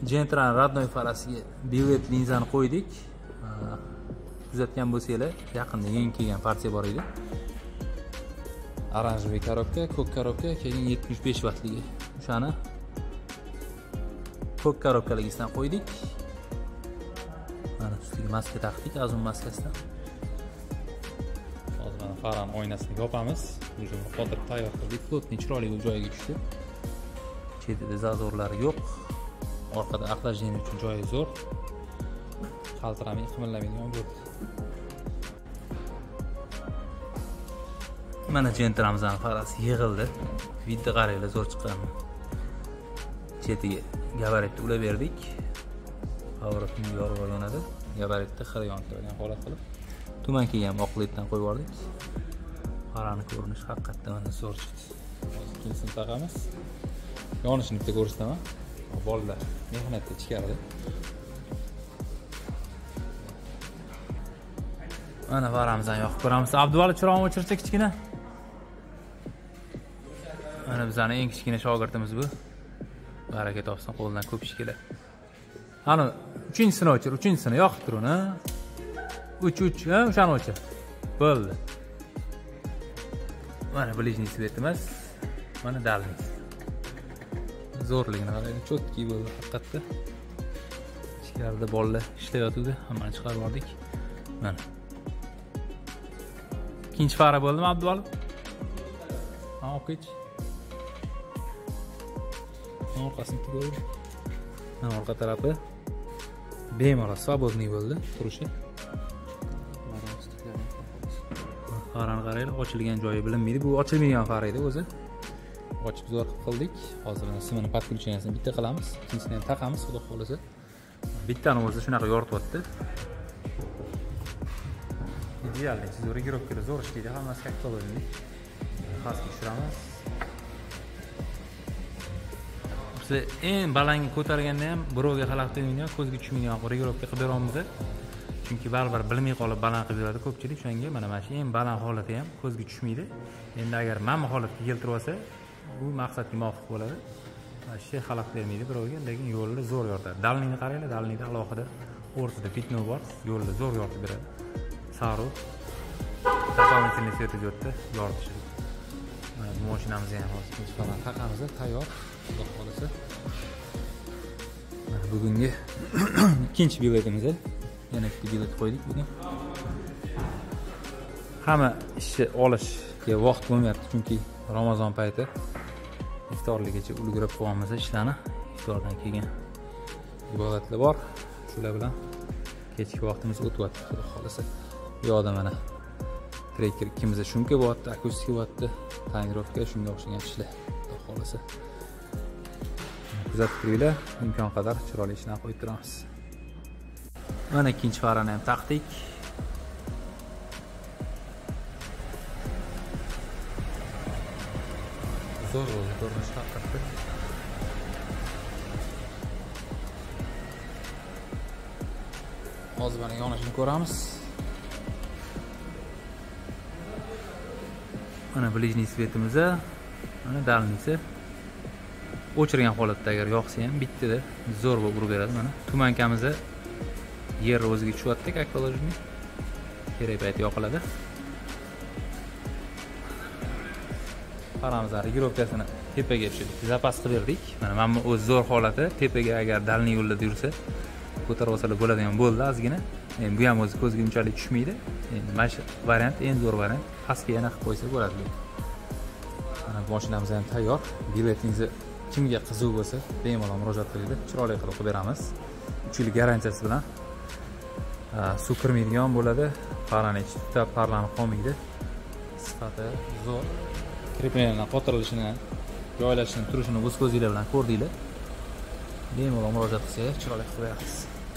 Gentrani radnoy farasiga billet linzani qo'ydik. Kuzatgan bo'lsanglar, yaqinda yangi kelgan partiya bor edi. Oranjevый korobka, ko'k korobka, keyin 75 vattligi. O'shani ko'k korobkaligisidan qo'ydik. Mana ustiga maska taqdik, azum maskasidan. Hozir mana farani oynasini yopamiz. Уже qotirib tayyor qildik. Plotniy chiroyli joyiga tushdi. Chetida zazorlari yo'q. Orqada aqlajlanish uchun joyi zo'r. Qaltiramay, qimirlamaydigan bo'ldi. Mana Gentramizning farasi yig'ildi. Video qaranglar, zo'r chiqqan. Chetiga gabaritni ulab berdik. Avratni yorib olganadi. Gabaritni xirayon qilgan holat qilib. Tuman kelgan oqletdan qo'yib yubordik. Farani ko'rinishi haqiqatdan mana zo'r chiqdi. Hozir ikkinchisini taqamiz. Yonishini bitta ko'rsataman. Bolalar mehnatda chiqardi. Mana faramizdan yoqib ko'ramiz. Abduvali chiroqni o'chirsa kichkina. Mana bizning eng kichkina shogirdimiz bu. Baraka topsin, qo'ldan ko'p ish keladi. Ana 3-sini o'chir, 3-sini yoqib tur uni. 3, ha, o'shani o'chir. Bo'ldi. Mana ближний svetimiz, mana dальний. Zo'rligini qarang, chotki bo'ldi haqiqatda. Ichkarida bolalar ishlayotdi, hammani chiqarib yubordik. Mana. Ikkinchi fara bo'ldimi Abduvali? Ha, o'qich. Orqasini ko'rib. Mana orqa tarafi bemalol svobodniy bo'ldi turishi. Farani qaranglar, ochilgan joyi bilinmaydi. Bu ochilmagan fara edi o'zi. Ochib zo'r qildik. Hozir simini podключениесini bitta qilamiz, ikkinchisini ham taqamiz, xudo xolasa. Bittani o'zi shunaqa yorityapti. Idealni regirovkalar zo'r ishlaydi, hammasi katta bo'ldi. Xasga tushiramiz. Biz eng balandga ko'targanda ham birovga xalaqit qilmaydigan, ko'zga tushmaydigan regirovka qilib beramiz. Chunki baribir bilmay qolib baland qilib beradi ko'pchilik. Shunga mana shu eng baland holati ham ko'zga tushmaydi. Endi agar mana bu holatga keltirib olsa, bu maqsadga muvofiq bo'ladi. Mana shu xalaqit bermaydi birovga, lekin yo'lni zo'r yoritadi. Dalniyni qaranglar, dalniyda alohida o'rtada pitno bor, yo'lni zo'r yoritib beradi. Saro doполнительный свет идётda yoritish. Mana bu mashinamizni ham hozir falan taqamiz, tayyor. Xudo xolasa. Mana bugungi ikkinchi biletimiz. Yana ikkita bilet qo'ydik bugun. Hamma ishni olishga vaqt bo'lmayapti, chunki Ramazon payti. Iftorligacha ulgurib qo'yamiz ishlarni. Iftordan keyin ibodatlar bor. Shular bilan kechki vaqtimiz o'tyapti, xudo xolasa. Bu yoqda mana trekker ikkimizda shumka bo'lyapti, akustika bo'lyapti, tonirovka, shunga o'xshagan ishlar, xudo xolasa. Kuzatib turinglar, imkon qadar chiroyli ishlarni qo'yib turamiz. Mana ikkinchi farani ham taqdik. Zo'r ko'rinish haqiqatda. Hozir mana yonishini ko'ramiz. Mana ближний svetimiz, mana dальныйsi. O'chirgan holatda agar yoqsa ham bittada zo'r bo'lib urib beradi. Mana tumankamiz yer o'ziga tushyapti, как положено. Kerak payti yoqiladi. Faramizning regirovkasini tepaga tushirdik, zapas qilib berdik. Mana bu o'z zo'r holati, tepaga agar dalniy yo'lda yursa, ko'tarib olsalar bo'ladigan bo'ldi ozgina. Endi bu ham o'zi ko'zga unchalik tushmaydi. Endi mana shu variant eng zo'r variant. Pastga yana qilib qo'ysa bo'ladi. Mana mashinamiz ham tayyor. Biletingizni kimga qiziq bo'lsa, bemalol murojaat qilinglar. Chiroyli qilib qo'yib beramiz. 3 yil garantiyasi bilan. Suv kirmaydigan bo'ladi. Parani ichida parlani qolmaydi. Sifati zo'r. Kreplenlarning qotirilishini, joylashishini, turishini o'z ko'zinglar bilan ko'rdinglar. Bemalol murojaat qilsangiz, chiroyli qilib beramiz.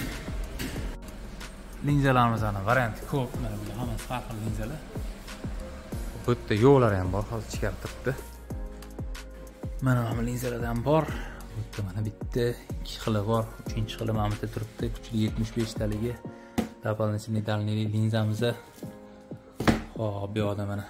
Linzalarimizning varianti ko'p. Mana bular hammasi har xil linzalar. Bu yerda yo'qlar ham bor, hozir chiqarib turibdi. Mana bu linzalardan bor. Bu yerda mana bitta, ikki xili bor, uchinchi xili mana bu yerda turibdi. Kuchli 75 taligi. Doполнительный дальний linzamiz. Hop, bu yoqda mana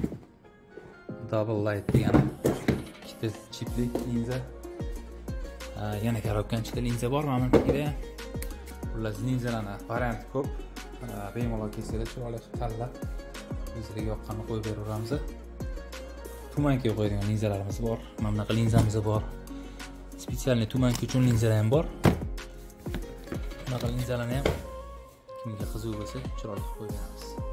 double light degan ikkita chipli linza. Yana korobkanchida linza bor menimizda. Xullas linzalarni varianti ko'p. Bemalol kelsanglar chiroyli tanlab o'zingizga yoqqanini qo'yib beraveramiz. Tumanka qo'yadigan linzalarimiz bor. Mana bunaqa linzamiz bor. Spesialniy tumanka uchun linzalar ham bor. Bunaqa linzalarni ham kimga qiziq bo'lsa chiroyli qo'yib beramiz.